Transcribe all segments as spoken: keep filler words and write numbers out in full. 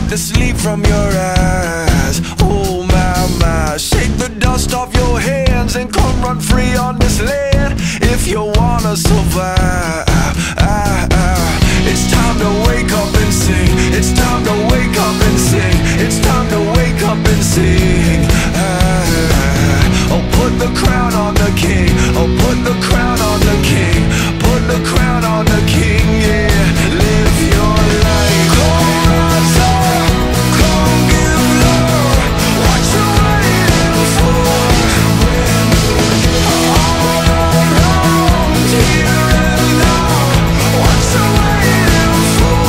the sleep from your eyes. Oh my, my, shake the dust off your hands and come run free on this land. If you wanna survive, ah, ah. It's time to wake up and sing. It's time to wake up and sing. It's time to wake up and sing. Ah, oh, put the crown on the king. Oh, put the crown on the king. Put the crown on the king, yeah. Live your life. Come rise up, come give love. What you waiting for? All around, here and now. What you waiting for?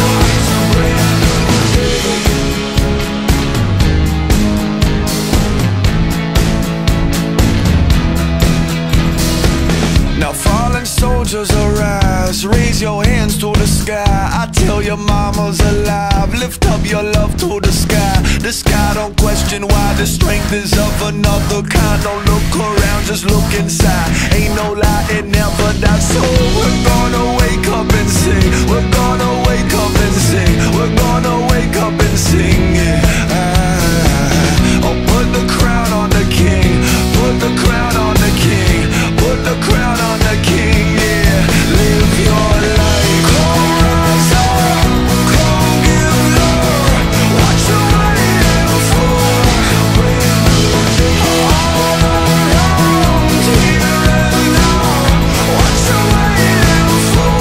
Now fallen soldiers arise, raise your hands to the sky. I tell your mama's alive, lift up your love to the sky. The sky don't question why, the strength is of another kind. Don't look around, just look inside. Ain't no lie, it never dies. So we're gonna wake up and sing. We're gonna wake up and sing. We're gonna wake up and sing, yeah. Ah, oh, put the crown on the king. Put the crown on the king. Put the crown on the king, yeah. Live your life. Come rise up, come give love. What you waiting for? All around, here and now. What you waiting for?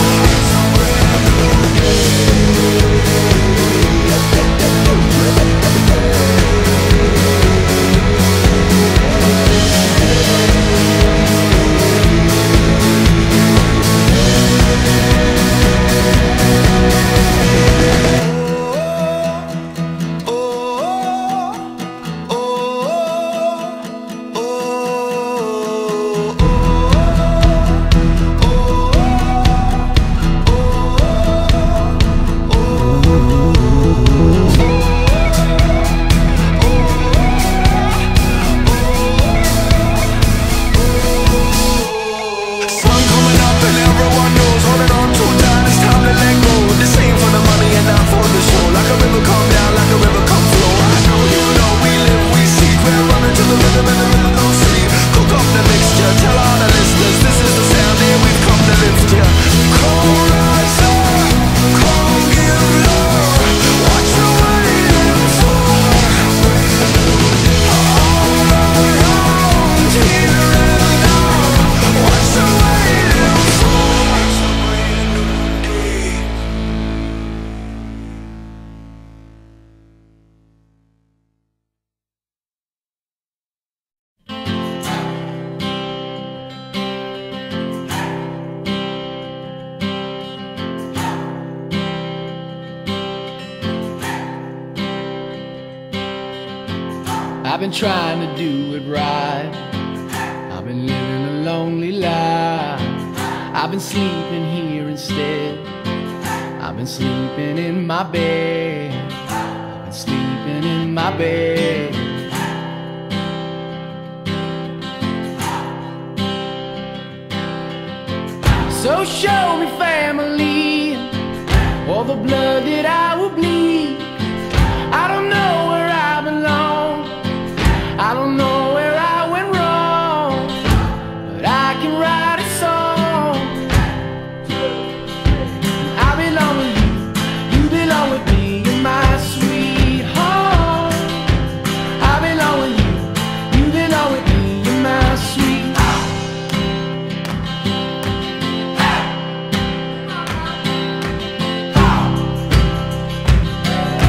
I've been trying to do it right. I've been living a lonely life. I've been sleeping here instead. I've been sleeping in my bed. I've been sleeping in my bed. So show me family, all the blood that I will bleed. I don't know where I belong. I don't know where I went wrong, but I can write a song. I belong with you, you belong with me, you're my sweet home. I belong with you, you belong with me, you're my sweet home.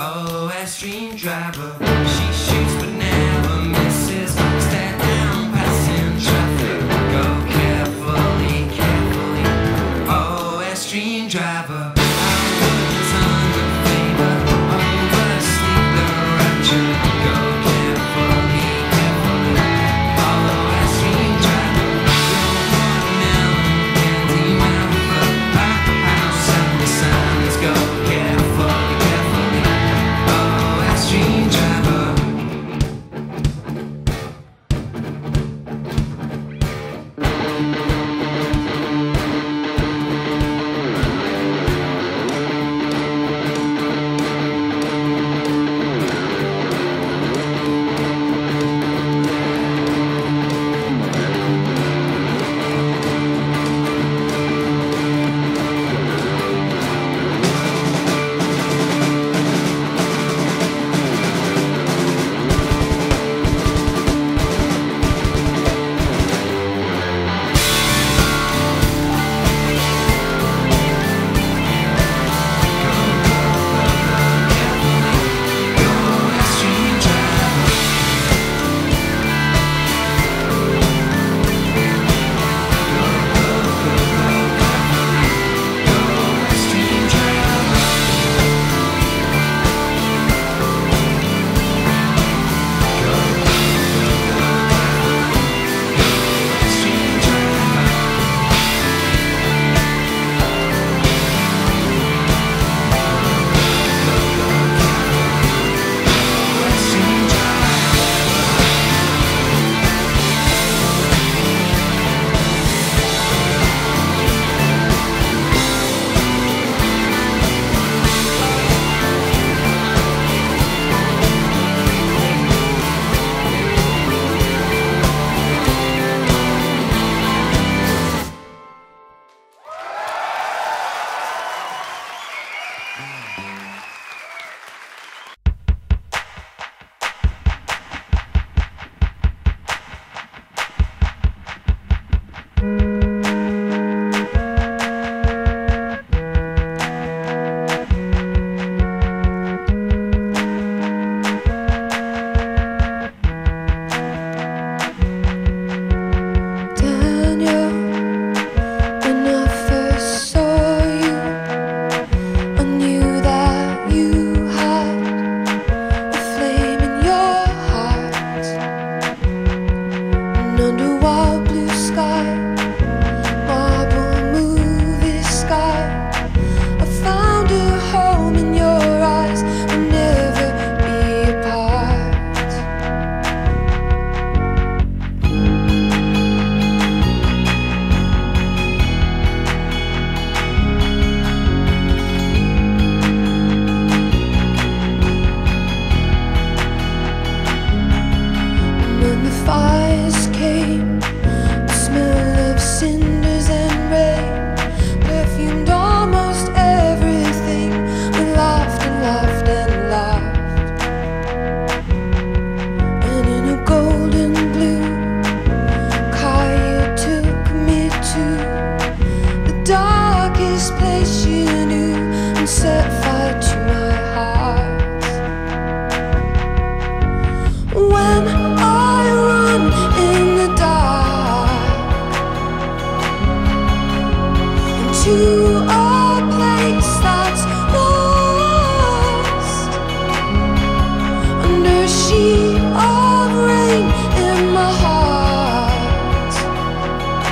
Oh, Extreme driver, she shoots but never misses. Stand down, passing traffic. Go carefully, carefully. Oh, Extreme driver, I would turn the favor, oversleep the rapture. Go carefully, carefully. Oh, Extreme driver, you're watermelon, candy melon, hot house and the suns. Go carefully, carefully. Oh, Extreme driver.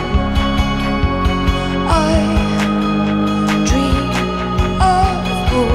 Dream of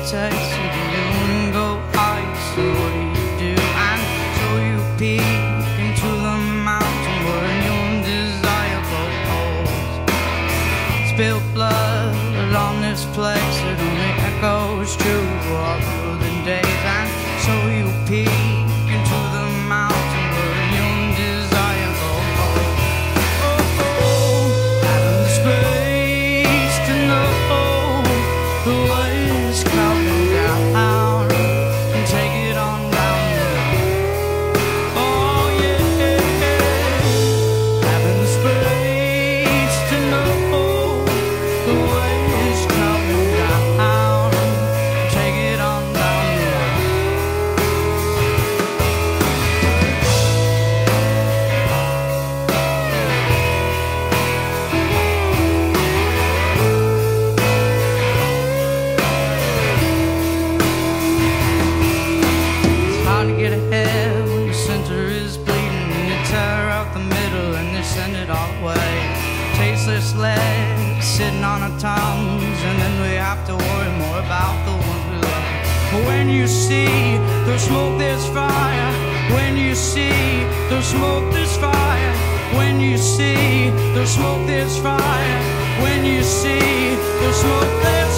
taste of the moon and go ice the way you do. And so you peek into the mountain where your undesirable holes. Spilled blood on this place, it only echoes true all through the days. And so you peek into the mountain where your undesirable holes. Oh, oh, having the space to know the way it's coming down and take it on down the line. Oh yeah, having the space to know the way it's coming down and take it on down the line. It's hard to get ahead when the center is bleeding and you tear out the middle and you send it all away. Tasteless legs sitting on our tongues, and then we have to worry more about the ones we love. But when you see the smoke, there's fire. When you see the smoke, there's fire. When you see the smoke, there's fire. When you see the smoke, there's